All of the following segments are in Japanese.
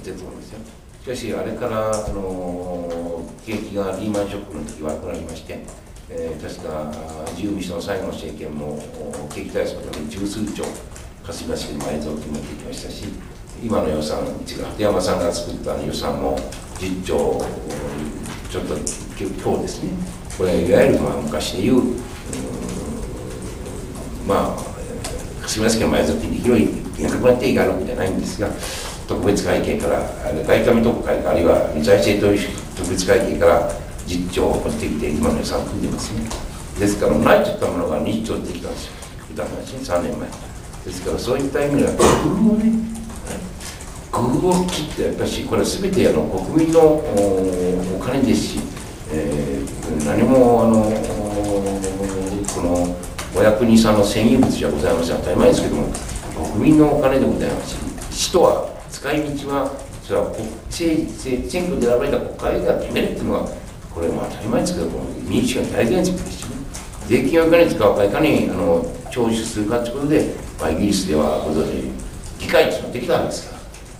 ってると思うんですよ。しかし、あれから景気がリーマンショックの時悪くなりまして、確か自由民主党の最後の政権も景気対策のために十数兆霞が関に埋蔵金持ってきましたし、今の予算、鳩山さんが作った予算も10兆ちょっと強ですね。これいわゆる昔でいう霞が関の埋蔵金で広い金がなくなっていかないわけじゃないんですが、特別会計から外為特会あるいは財政特別会計から10兆を持ってきて今の予算を組んでますね。ですからないといったものが20兆出てきたんですよ、普段の話ね、3年前。ですからそういった意味では工夫を切ってやっぱりこれは全て国民のお金ですし、何もこのお役人さんの占有物じゃございません。当たり前ですけども国民のお金でございますし、使途は使い道はそれは選挙で選ばれた国会が決めるっていうのはこれは当たり前ですけども民主主義の大原則ですしね。税金をいかに使うかいかに徴収するかということで、イギリスではご存知議会っていうのができたわけですから、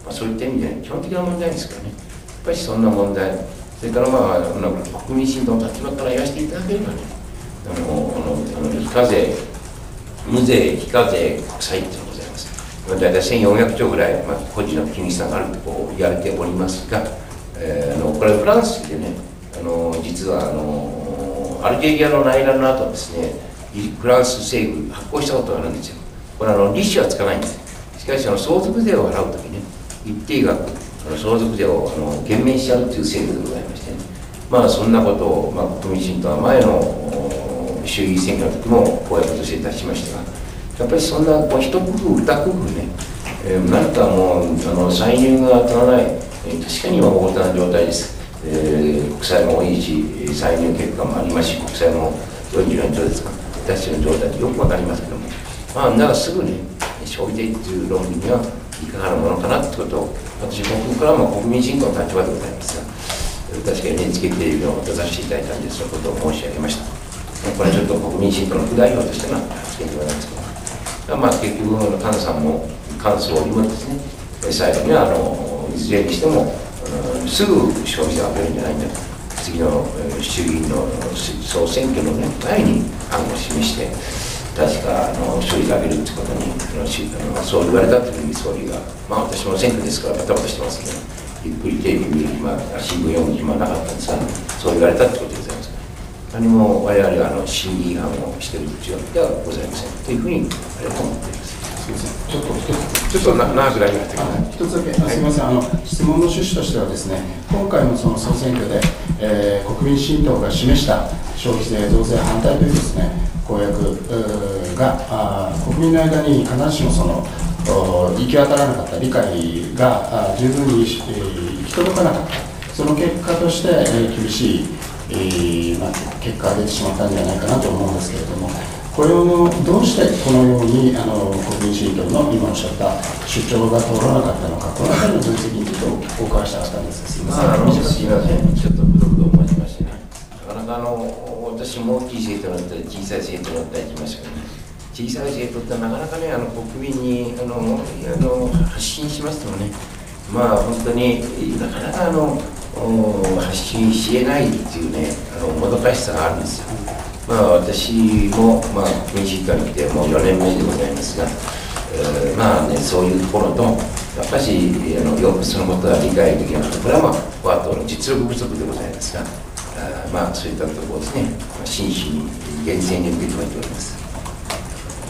そういった意味で基本的な問題ですからね。やっぱりそんな問題、それから国民新党の立場から言わせていただければね、非課税、無税、非課税、国債っていうのがございます。大体1400兆ぐらい、個人の金利差があると言われておりますが、これフランスでね、実はアルジェリアの内乱の後ですね、フランス政府発行したことがあるんですよ。これ利子はつかないんです。しかし相続税を払うときね、一定額相続税を減免しちゃうという制度でございましてね、そんなことを、国民新党は前の衆議院選挙の時も公約として出しましたが、やっぱりそんな一工夫二工夫ね、何かもう歳入が当たらない、確かに今大ごたな状態です。国債も多いし、歳入結果もありますし、国債も44兆ですか、出している状態ってよくわかりますけども、だからすぐに消費税という論理にはいかがなものかなということを、私、僕からも国民新党の立場でございますが、確かに NHK テレビを出させていただいたんで、そのことを申し上げました。これはちょっと国民新党の副代表としての発言でございますけど、結局、菅さんも、菅総理もですね、最後にはいずれにしても、すぐ消費税を上げるんじゃないんだと、次の衆議院の総選挙の前に案を示して、確か消費税を上げるということにそう言われたというふうに総理が、私も選挙ですからバタバタしてますけど、ゆっくりテレビ見る暇、新聞読む暇なかったんですが、そう言われたということでございます。何も我々は審議違反をしている必要ではございませんというふうに思っています。 すみません、ちょっと長くなりましたけど、一つだけ、すみません、質問の趣旨としてはですね、今回のその総選挙で、国民新党が示した消費税増税反対というですね、公約が国民の間に必ずしも行き渡らなかった、理解が十分に行き届かなかった、その結果として、厳しい、結果が出てしまったんじゃないかなと思うんですけれども、これをどうしてこのように国民新党の今おっしゃった主張が通らなかったのか、この辺りの分析についてお伺いしたかったんですが、すみません。 すみません、ちょっとくどくど思いましてね、なかなか私も大きい政党だったり、小さい政党だったりしましたけどね、小さい政党ってなかなかね、国民に発信しましてもね、本当になかなか発信しえないっていうね、もどかしさがあるんですよ。私も、国民新党に来てもう4年目でございますが、そういうところと、やっぱりよくそのことは理解できなくて、これは和党の実力不足でございますが、そういったところをですね、真摯に厳正に受け止めております。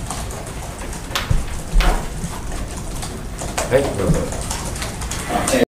はい、どうぞ。